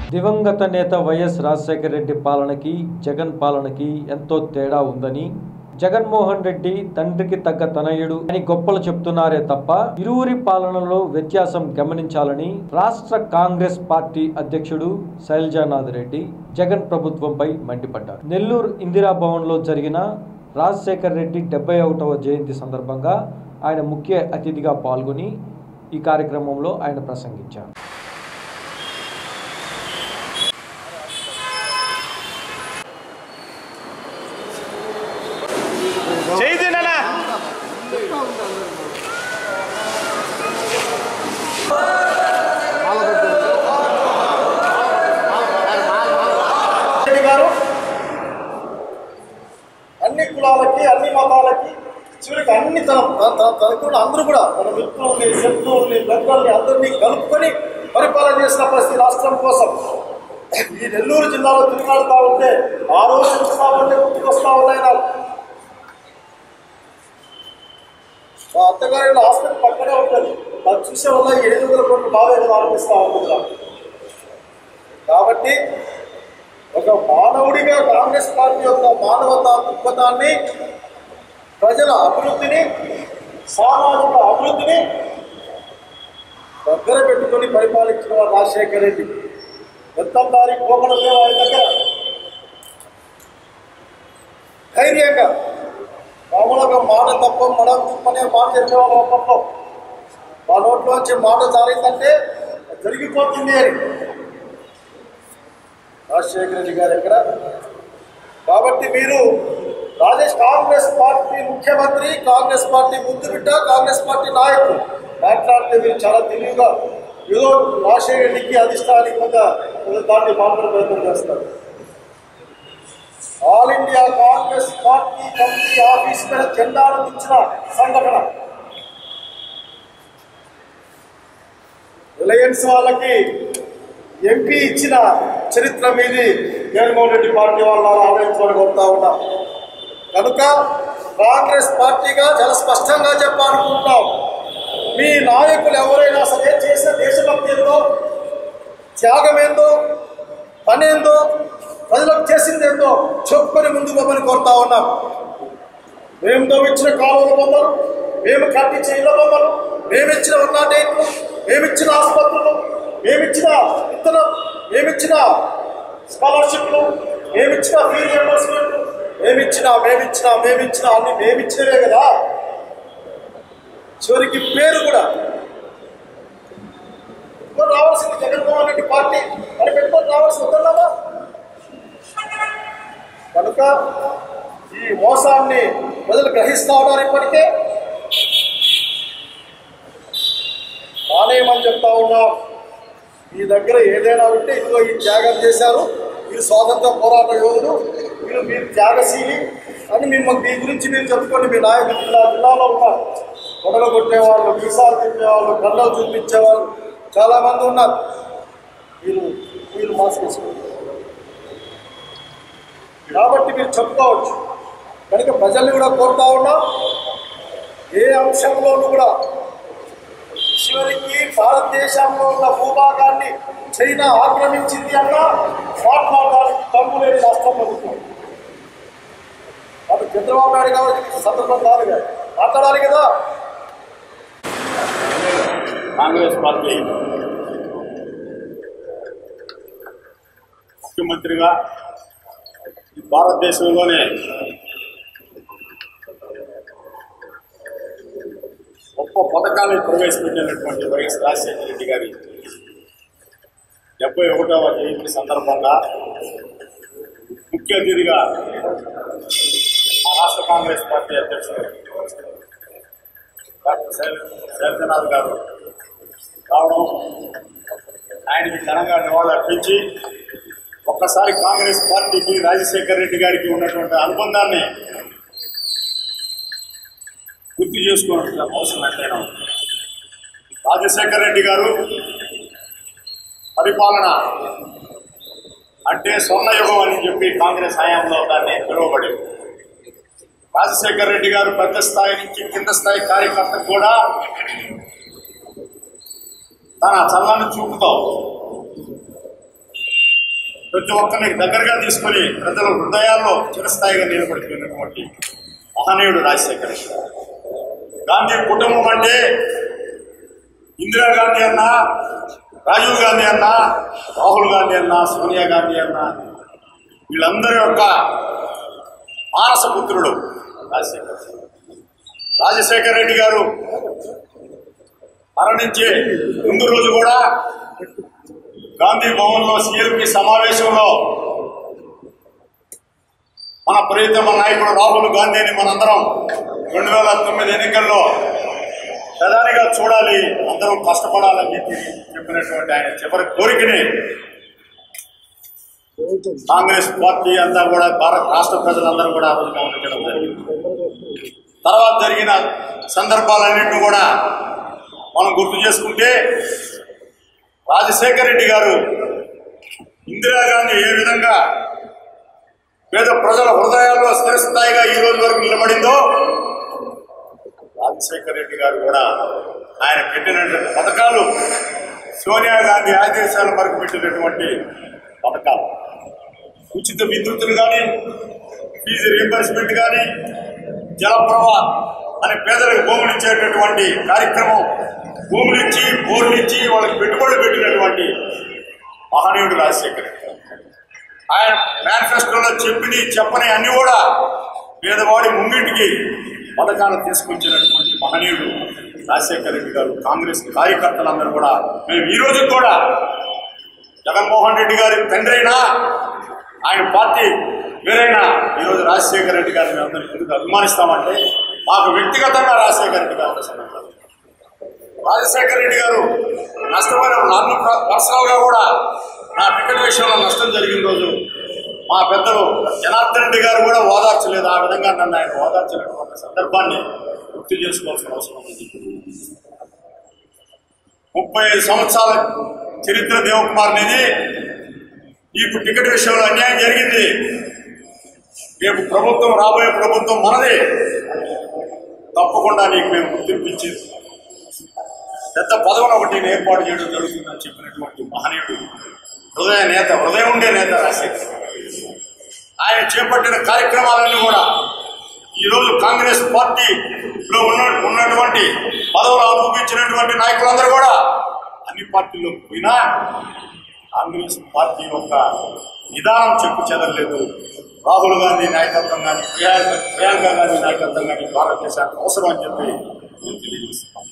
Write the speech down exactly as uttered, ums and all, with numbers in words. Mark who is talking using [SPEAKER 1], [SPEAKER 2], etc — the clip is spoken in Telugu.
[SPEAKER 1] దివంగత నేత వైఎస్ రాజశేఖర రెడ్డి పాలనకి జగన్ పాలనకి ఎంతో తేడా ఉందని, జగన్మోహన్ రెడ్డి తండ్రికి తగ్గ తనయుడు అని గొప్పలు చెప్తున్నారే తప్ప ఇరువురి పాలనలో వ్యత్యాసం గమనించాలని రాష్ట్ర కాంగ్రెస్ పార్టీ అధ్యక్షుడు శైలజానాథ్ రెడ్డి జగన్ ప్రభుత్వంపై మండిపడ్డారు. నెల్లూరు ఇందిరాభవన్ లో జరిగిన రాజశేఖర రెడ్డి డెబ్బై ఒకటవ జయంతి సందర్భంగా ఆయన ముఖ్య అతిథిగా పాల్గొని ఈ కార్యక్రమంలో ఆయన ప్రసంగించారు.
[SPEAKER 2] అన్ని కులాలకి అన్ని మతాలకి చివరికి అన్ని తన తన అందరూ కూడా మన మిత్రుల్ని శత్రువుల్ని బెద్దల్ని అందరినీ కలుపుకొని పరిపాలన చేసిన పరిస్థితి రాష్ట్రం కోసం ఈ నెల్లూరు జిల్లాలో తిరుగులాడుతూ ఉంటే ఆ రోజు చూస్తా ఉంటే గుర్తుకొస్తా ఉన్నాయి నాకు. మా అత్తగారి హాస్పిటల్ పక్కనే ఉంటుంది. నాకు చూసే వల్ల ఎనిమిది వందల కోట్లు బాగా ఏదో ఆలోచిస్తూ ఉంటుంది. కాబట్టి ఒక మానవుడిగా కాంగ్రెస్ పార్టీ యొక్క మానవతా దృక్పథాన్ని, ప్రజల అభివృద్ధిని, సామాజిక అభివృద్ధిని దగ్గర పెట్టుకొని పరిపాలించిన రాజశేఖర రెడ్డి పెద్దందారి కోకడమే వారి దగ్గర ధైర్యంగా మామూలుగా మాట తప్ప మడం తిప్పనే మాట చెప్పేవాళ్ళ ఒప్పట్లో మా నోట్లోంచి మాట జారిందంటే జరిగిపోతుంది అని రాజశేఖర రెడ్డి గారు ఎక్కడ. కాబట్టి మీరు రాజేష్ కాంగ్రెస్ పార్టీ ముఖ్యమంత్రి, కాంగ్రెస్ పార్టీ ముద్దు బిడ్డ, కాంగ్రెస్ పార్టీ నాయకులు మాట్లాడితే మీరు చాలా తెలివిగా ఏదో రాజశేఖర రెడ్డికి అధిష్టానికి కొంత దాన్ని మాట్లాడే ప్రయత్నం చేస్తారు. All India Congress party committee office మీద జెండాను దించిన సంఘటన, రిలయన్స్ వాళ్ళకి ఎంపీ ఇచ్చిన చరిత్ర మీది జగన్మోహన్ రెడ్డి పార్టీ వాళ్ళ ఆలోచించుకొని కొడతా ఉన్నా. కనుక కాంగ్రెస్ పార్టీగా చాలా స్పష్టంగా చెప్పాలనుకుంటున్నాం, మీ నాయకులు ఎవరైనా సరే చేసిన దేశభక్తి ఏందో, త్యాగం ఏందో, పనేందో, ప్రజలకు చేసిందేందో చెప్పుకొని ముందుకు పోమని కోరుతా ఉన్నాం. మేము తవ్వించిన కాలువల బొమ్మలు, మేము కట్టించిన ఇళ్ల బొమ్మలు, మేమిచ్చిన ఉన్నట్లు, మేమిచ్చిన ఆసుపత్రులు, మేమిచ్చిన విత్తనం, మేమిచ్చిన స్కాలర్షిప్లు, మేమిచ్చిన ఫీ రియంబర్స్మెంట్, మేమిచ్చినా మేమిచ్చినా మేమిచ్చినా అన్ని మేమిచ్చినవే కదా. చివరికి పేరు కూడా రావాల్సింది జగన్మోహన్ రెడ్డి పార్టీ అని పెట్టుకొని రావాల్సి ఉందన్నామా. కనుక ఈ మోసాన్ని ప్రజలు గ్రహిస్తా ఉన్నారు. ఇప్పటికే మానేయమని చెప్తా ఉన్నాం. మీ దగ్గర ఏదైనా ఉంటే ఇదిగో ఈ త్యాగం చేశారు, మీరు స్వాతంత్ర పోరాట యోధులు, మీరు మీరు త్యాగశీలి అని మిమ్మల్ని మీ గురించి మీరు చెప్పుకోండి. మీ నాయకులు జిల్లా జిల్లాలో ఉన్నారు. గొడవలు కొట్టేవాళ్ళు, వీసాలు తిప్పేవాళ్ళు, కండలు చూపించేవాళ్ళు చాలామంది ఉన్నారు. మీరు మీరు మాస్క్ వేసుకోండి కాబట్టి మీరు చెప్పుకోవచ్చు. కనుక ప్రజల్ని కూడా కోరుతా ఉన్నాం, ఏ అంశంలోనూ కూడా చివరికి భారతదేశంలో ఉన్న భూభాగాన్ని చైనా ఆక్రమించింది అన్న మాట్లాడడానికి తమ్ము లేని రాష్ట్రం ప్రభుత్వం. అది చంద్రబాబు నాయుడు కాబట్టి సందర్భం కాదు కదా, మాట్లాడాలి కదా.
[SPEAKER 3] కాంగ్రెస్ పార్టీ ముఖ్యమంత్రిగా భారతదేశంలోనే గొప్ప పథకాలను ప్రవేశపెట్టినటువంటి వైఎస్ రాజశేఖర రెడ్డి గారి డెబ్బై ఒకటవ జయంతి సందర్భంగా ముఖ్య అతిథిగా రాష్ట్ర కాంగ్రెస్ పార్టీ అధ్యక్షుడు డాక్టర్ శైలజనాథ్ గారు రావడం, ఆయనకి ఘనంగా నివాళులు అర్పించి ఒక్కసారి కాంగ్రెస్ పార్టీకి రాజశేఖర రెడ్డి గారికి ఉన్నటువంటి అనుబంధాన్ని గుర్తు చేసుకోవాల్సిన అవసరం ఎంతైనా ఉంది. రాజశేఖర రెడ్డి గారు పరిపాలన అంటే స్వర్ణయుగం అని చెప్పి కాంగ్రెస్ హయాంలో దాన్ని పిలువబడింది. రాజశేఖర రెడ్డి గారు పెద్ద స్థాయి నుంచి కింద స్థాయి కార్యకర్తకు కూడా తన చల్లని చూపుతో ప్రతి ఒక్కరిని దగ్గరగా తీసుకొని ప్రజల హృదయాల్లో చిరస్థాయిగా నిలబడుతున్నటువంటి మహనీయుడు రాజశేఖర రెడ్డి. గాంధీ కుటుంబం అంటే ఇందిరాగాంధీ అన్నా, రాజీవ్ గాంధీ అన్నా, రాహుల్ గాంధీ అన్నా, సోనియా గాంధీ అన్నా, వీళ్ళందరి యొక్క మానసపుత్రుడు రాజశేఖర రెడ్డి. రాజశేఖర రెడ్డి గారు మరణించే ముందు రోజు కూడా గాంధీ భవన్లో సిఎల్పి సమావేశంలో మన ప్రియతమ నాయకుడు రాహుల్ గాంధీని మనందరం రెండు వేల తొమ్మిది ఎన్నికల్లో ప్రధానిగా చూడాలి, అందరం కష్టపడాలని చెప్పి చెప్పినటువంటి ఆయన చివరి కోరికని కాంగ్రెస్ పార్టీ అంతా కూడా భారత రాష్ట్ర ప్రజలందరూ కూడా ఆ రోజు గమనించడం జరిగింది. తర్వాత జరిగిన సందర్భాలన్నింటినీ కూడా మనం గుర్తు చేసుకుంటే రాజశేఖర రెడ్డి గారు ఇందిరాగాంధీ ఏ విధంగా పేద ప్రజల హృదయాల్లో స్థిరస్థాయిగా ఈ రోజు వరకు నిలబడిందో రాజశేఖర రెడ్డి గారు కూడా ఆయన పెట్టినటువంటి పథకాలు సోనియా గాంధీ ఆదేశాల వరకు పెట్టినటువంటి పథకాలు, ఉచిత విద్యుత్తులు కానీ, ఫీజు రీంబర్స్మెంట్ కానీ, జలప్రభ అని పేదలకు భూములు ఇచ్చేటటువంటి కార్యక్రమం, భూములు ఇచ్చి బోర్లు ఇచ్చి వాళ్ళకి పెట్టుబడులు పెట్టినటువంటి మహనీయుడు రాజశేఖర రెడ్డి. ఆయన మేనిఫెస్టోలో చెప్పిని చెప్పని అన్ని కూడా పేదవాడి ముంగిటికి పథకాలను తీసుకొచ్చినటువంటి మహనీయుడు రాజశేఖర రెడ్డి గారు. కాంగ్రెస్ కార్యకర్తలందరూ కూడా మేము ఈ రోజు కూడా జగన్మోహన్ రెడ్డి గారి తండ్రి అయినా, ఆయన పార్టీ వేరైనా ఈరోజు రాజశేఖర రెడ్డి గారిని మేము అందరూ ఎందుకు అభిమానిస్తామంటే మాకు వ్యక్తిగతంగా రాజశేఖర రెడ్డి గారు సంబంధాలు. రాజశేఖర రెడ్డి గారు నష్టమైన నన్ను పర్సనల్ గా కూడా నా టికెట్ విషయంలో నష్టం జరిగిన రోజు మా పెద్దలు జనార్దన్ రెడ్డి గారు కూడా ఓదార్చలేదు. ఆ విధంగా నన్ను ఆయన ఓదార్చినటువంటి సందర్భాన్ని గుర్తు చేసుకోవాల్సిన అవసరం ఉంది. ముప్పై ఐదు సంవత్సరాల చరిత్ర దేవకుమార్ నిధి, నీకు టికెట్ విషయంలో అన్యాయం జరిగింది, రేపు ప్రభుత్వం రాబోయే ప్రభుత్వం మనది, తప్పకుండా నీకు మేము గుర్తింపించి పెద్ద పదవిని ఒకటి ఏర్పాటు చేయడం జరుగుతుందని చెప్పినటువంటి మహనీయుడు, హృదయ నేత, హృదయం ఉండే నేత రాజశేఖర్. ఆయన చేపట్టిన కార్యక్రమాలన్నీ కూడా ఈరోజు కాంగ్రెస్ పార్టీలో ఉన్న ఉన్నటువంటి పదవులు అనుభవించినటువంటి నాయకులందరూ కూడా అన్ని పార్టీల్లో పోయినా కాంగ్రెస్ పార్టీ యొక్క విధానం చెప్పు చెదరలేదు. రాహుల్ గాంధీ నాయకత్వం కానీ, ప్రియాంక ప్రియాంక గాంధీ నాయకత్వం కానీ భారతదేశానికి అవసరం అని చెప్పి నేను తెలియజేస్తున్నాను.